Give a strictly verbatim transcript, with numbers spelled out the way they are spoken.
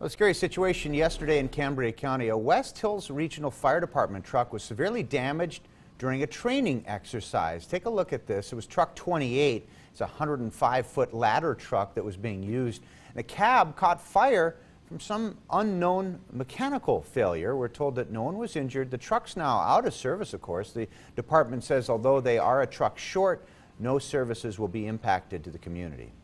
A scary situation yesterday in Cambria County. A West Hills Regional Fire Department truck was severely damaged during a training exercise. Take a look at this. It was truck twenty-eight. It's a one hundred five foot ladder truck that was being used. And the cab caught fire from some unknown mechanical failure. We're told that no one was injured. The truck's now out of service, of course. The department says although they are a truck short, no services will be impacted to the community.